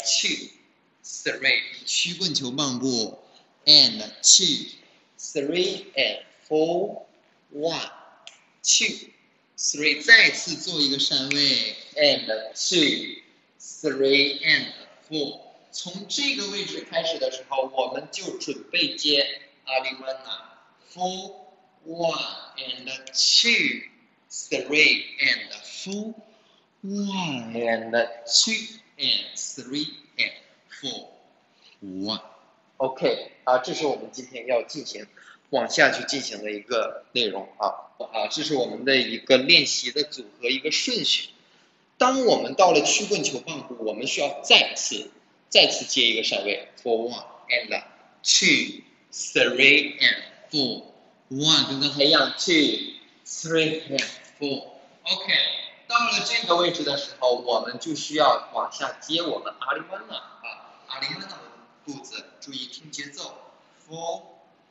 two three 曲棍球棒部 and two three and four one two three 再次做一个扇位 and two three and four。 从这个位置开始的时候，我们就准备接阿里曼娜 four one and two three and four one and two and three and four one。 OK 这是我们今天要往下去进行的一个内容这是我们的一个练习的组合一个顺序。当我们到了曲棍球棒部，我们需要再次接一个扇位 for one and two three and four one 跟刚才一样 two three and four。 OK， 到了这个位置的时候，我们就需要往下接我们阿里曼娜阿里曼娜的步子，注意听节奏 four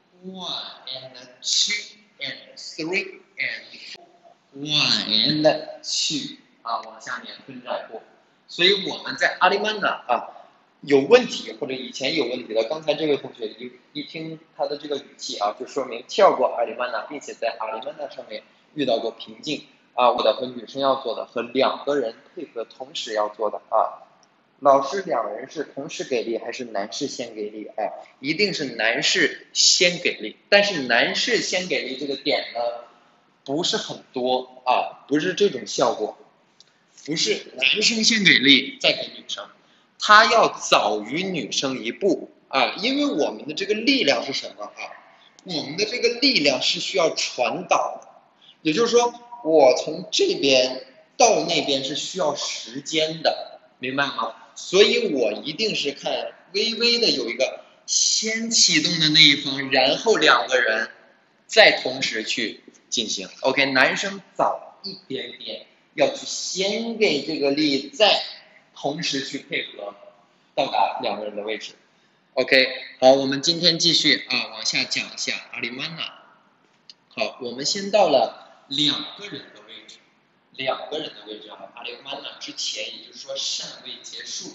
one and two and three and four one and two 往下面分窄步。所以我们在阿里曼娜有问题或者以前有问题的，刚才这位同学一听他的这个语气就说明跳过阿里曼娜，并且在阿里曼娜上面遇到过瓶颈我的和女生要做的和两个人配合同时要做的老师两人是同时给力还是男士先给力一定是男士先给力，但是男士先给力这个点呢不是很多不是这种效果，不是男生先给力再给女生，他要早于女生一步因为我们的这个力量是什么我们的这个力量是需要传导的，也就是说我从这边到那边是需要时间的，明白吗？所以我一定是看微微的有一个先启动的那一方，然后两个人再同时去进行 OK， 男生早一点点要去先给这个力，再同时去配合到达两个人的位置 OK。 好，我们今天继续往下讲一下阿里曼娜。好，我们先到了两个人的位置阿里曼娜之前，也就是说扇位结束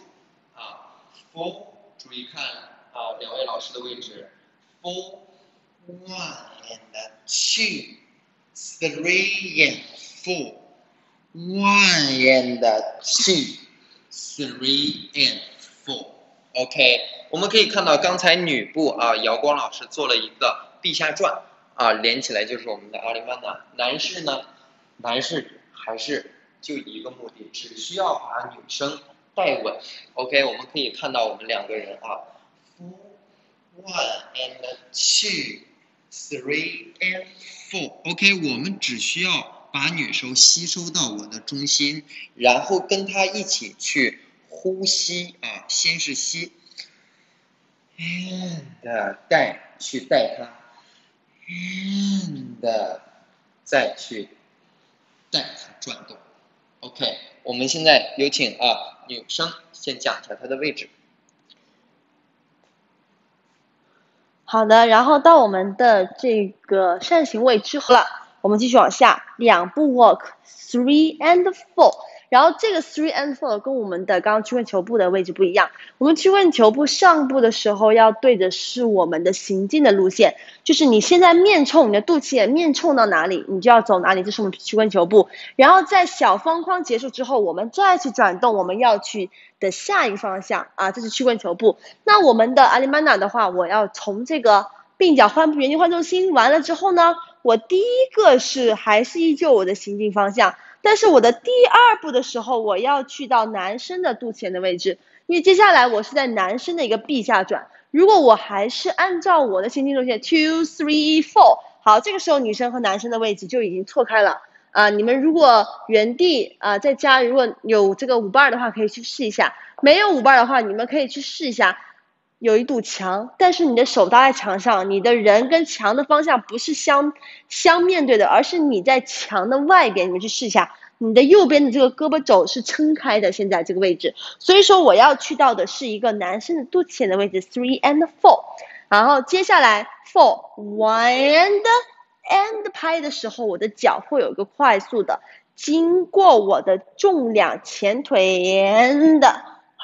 four 注意看两位老师的位置 four one and two three and four one and two three and four OK。 我们可以看到刚才女部姚光老师做了一个臂下转连起来就是我们的阿里曼娜。男士呢，男士还是就一个目的，只需要把女生带稳 OK。 我们可以看到我们两个人one and two three and four OK， 我们只需要把女生吸收到我的中心，然后跟她一起去呼吸先是吸 and 去带她 and 再去带它转动 OK。 我们现在有请女生先讲一下她的位置。 好的，然后到我们的这个扇形位之后了，我们继续往下，两步 walk 3 and 4。然后这个3 and 4跟我们的刚刚曲棍球部的位置不一样，我们曲棍球部上步的时候要对的是我们的行进的路线，就是你现在面冲你的肚脐眼面冲到哪里，你就要走哪里，这是我们曲棍球部。然后在小方框结束之后，我们再去转动我们要去的下一个方向这是曲棍球部。那我们的阿里曼娜的话，我要从这个鬓角换步原地换重心完了之后呢，我第一个还是依旧我的行进方向，但是我的第二步的时候，我要去到男生的肚脐眼的位置，因为接下来我是在男生的一个臂下转。如果我还是按照我的行进路线 2 3 4， 好，这个时候女生和男生的位置就已经错开了你们如果原地在家如果有这个舞伴的话，可以去试一下；没有舞伴的话，你们可以去试一下。有一堵墙，但是你的手搭在墙上，你的人跟墙的方向不是相面对的，而是你在墙的外边。你们去试一下，你的右边的这个胳膊肘是撑开的，现在这个位置。所以说我要去到的是一个男生的肚脐眼的位置 3 and 4。然后接下来 4 1 and 拍的时候，我的脚会有一个快速的经过我的重量前腿 and。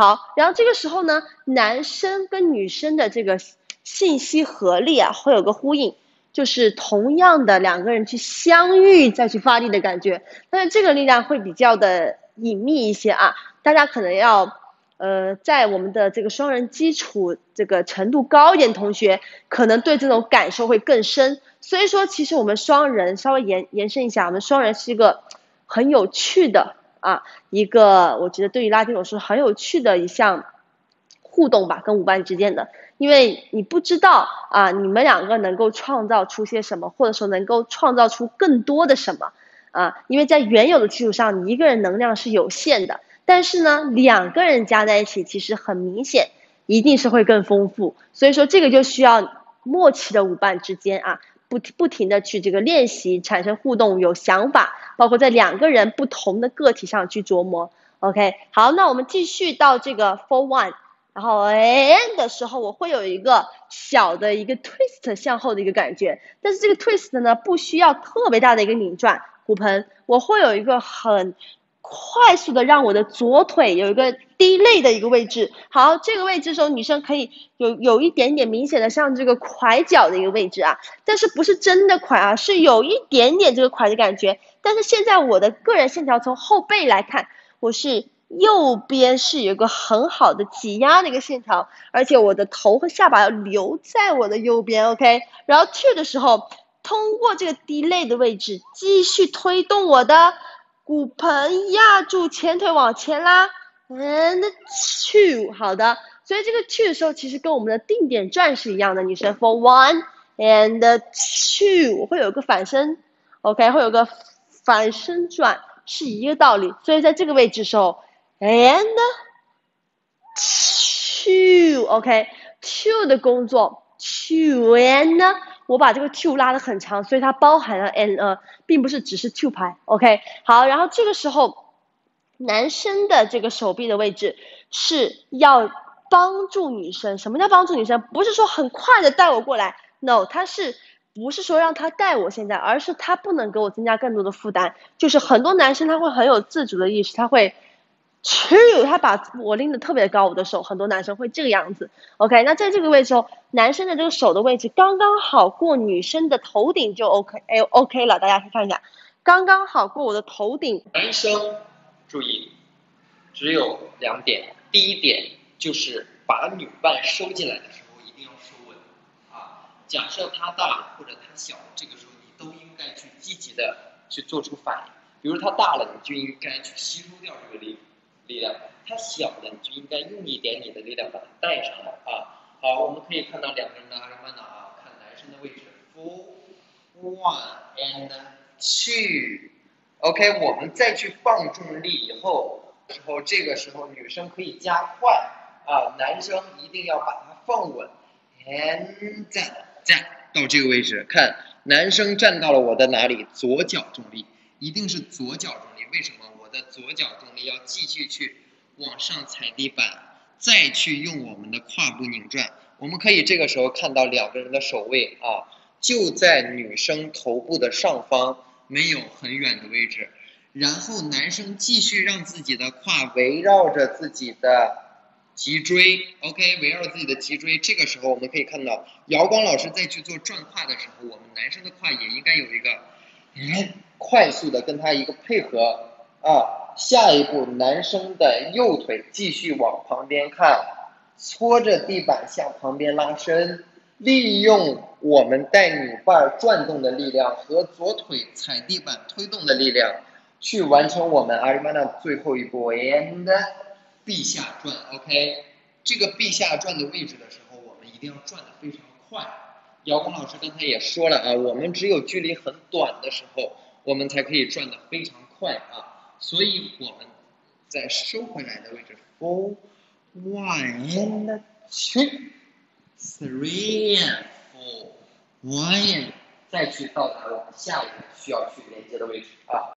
好，然后这个时候呢，男生跟女生的这个信息合力啊，会有个呼应，就是同样的两个人去相遇再去发力的感觉，但是这个力量会比较的隐秘一些啊，大家可能要在我们的这个双人基础这个程度高一点，同学可能对这种感受会更深。所以说，其实我们双人稍微延伸一下，我们双人是一个很有趣的一个，我觉得对于拉丁友是很有趣的一项互动吧，跟舞伴之间的，因为你不知道你们两个能够创造出些什么，或者说能够创造出更多的什么因为在原有的基础上，你一个人能量是有限的，但是呢，两个人加在一起，其实很明显，一定是会更丰富。所以说，这个就需要默契的舞伴之间不停的去这个练习，产生互动，有想法，包括在两个人不同的个体上去琢磨。OK， 好，那我们继续到这个 for one， 然后 and 的时候，我会有一个小的一个 twist 向后的一个感觉，但是这个 twist 呢，不需要特别大的一个拧转，骨盆，我会有一个很快速的让我的左腿有一个低肋的一个位置。好，这个位置的时候，女生可以有一点点明显的像这个跛脚的一个位置但是不是真的跛是有一点点这个跛的感觉。但是现在我的个人线条从后背来看，我是右边是有一个很好的挤压的一个线条，而且我的头和下巴要留在我的右边 ，OK。然后 two 的时候，通过这个低肋的位置，继续推动我的骨盆压住前腿往前拉 ，and two， 好的。所以这个 two 的时候，其实跟我们的定点转是一样的，女生 for one and two 会有个反身 ，OK， 会有个反身转，是一个道理。所以在这个位置的时候 and two，OK，two 的工作 two and 我把这个 two 拉得很长，所以它包含了 and 并不是只是 two 拍 ，OK， 好，然后这个时候男生的这个手臂的位置是要帮助女生。什么叫帮助女生？不是说很快的带我过来 ，no， 他是不是说让他带我现在，而是他不能给我增加更多的负担。就是很多男生他会很有自主的意识，他会他把我拎得特别高，我的手，很多男生会这个样子。OK， 那在这个位置男生的这个手的位置刚刚好过女生的头顶就 OK 了，大家可以看一下，刚刚好过我的头顶。 男生注意，只有2点，第一点就是把女伴收进来的时候一定要收稳假设他大或者他小，这个时候你都应该去积极的去做出反应。比如他大了，你就应该去吸收掉这个力量；他小了，你就应该用一点你的力量把它带上来好，我们可以看到两个人的阿里曼达看男生的位置 for one and two。OK， 我们再去放重力以后，这个时候女生可以加快男生一定要把它放稳 and 站到这个位置，看男生站到了我的哪里？左脚重力，一定是左脚重力。为什么？我的左脚重力要继续去往上踩地板，再去用我们的胯部拧转。我们可以这个时候看到两个人的手位就在女生头部的上方，没有很远的位置。然后男生继续让自己的胯围绕着自己的脊椎 ，OK， 围绕自己的脊椎。这个时候我们可以看到，姚光老师在去做转胯的时候，我们男生的胯也应该有一个快速的跟他一个配合下一步，男生的右腿继续往旁边看，搓着地板向旁边拉伸，利用我们带女伴转动的力量和左腿踩地板推动的力量，去完成我们阿里曼达最后一步 and 臂下转 ，OK， 这个臂下转的位置的时候，我们一定要转得非常快。姚工老师刚才也说了我们只有距离很短的时候，我们才可以转得非常快所以我们再收回来的位置 for one and two three and four one and 再去到达我们下一个需要去连接的位置